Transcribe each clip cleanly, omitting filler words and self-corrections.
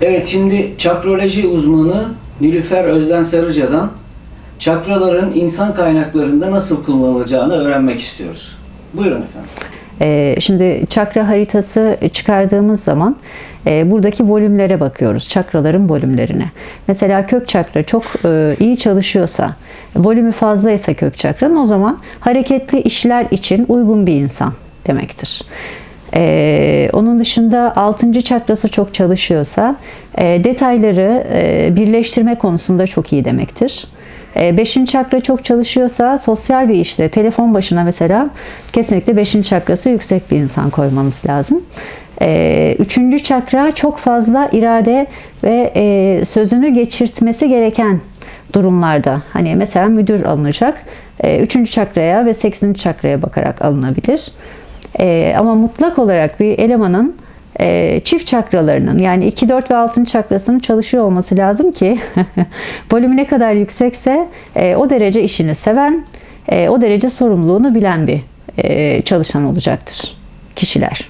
Evet, şimdi çakroloji uzmanı Nilüfer Özden Sarıca'dan çakraların insan kaynaklarında nasıl kullanılacağını öğrenmek istiyoruz. Buyurun efendim. Şimdi çakra haritası çıkardığımız zaman buradaki volümlere bakıyoruz. Çakraların volümlerine. Mesela kök çakra çok iyi çalışıyorsa, volümü fazlaysa kök çakranın, o zaman hareketli işler için uygun bir insan demektir. Onun dışında 6. çakrası çok çalışıyorsa detayları birleştirme konusunda çok iyi demektir. 5. çakra çok çalışıyorsa sosyal bir işte, telefon başına mesela kesinlikle 5. çakrası yüksek bir insan koymamız lazım. 3. çakra çok fazla irade ve sözünü geçirtmesi gereken durumlarda, hani mesela müdür alınacak, 3. çakraya ve 8. çakraya bakarak alınabilir. Ama mutlak olarak bir elemanın çift çakralarının, yani 2, 4 ve 6. çakrasının çalışıyor olması lazım ki volümü ne kadar yüksekse o derece işini seven, o derece sorumluluğunu bilen bir çalışan olacaktır kişiler.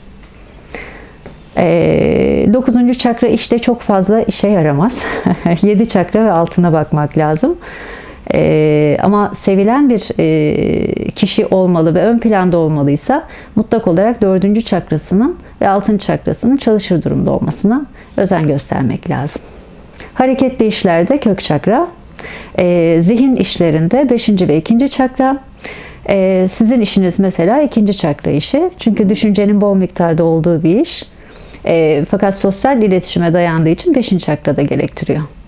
9. çakra işte çok fazla işe yaramaz. 7 çakra ve altına bakmak lazım. Ama sevilen bir kişi olmalı ve ön planda olmalıysa mutlak olarak 4. çakrasının ve 6. çakrasının çalışır durumda olmasına özen göstermek lazım. Hareketli işlerde kök çakra, zihin işlerinde 5. ve 2. çakra. Sizin işiniz mesela 2. çakra işi. Çünkü düşüncenin bol miktarda olduğu bir iş. Fakat sosyal iletişime dayandığı için 5. çakrada gerektiriyor.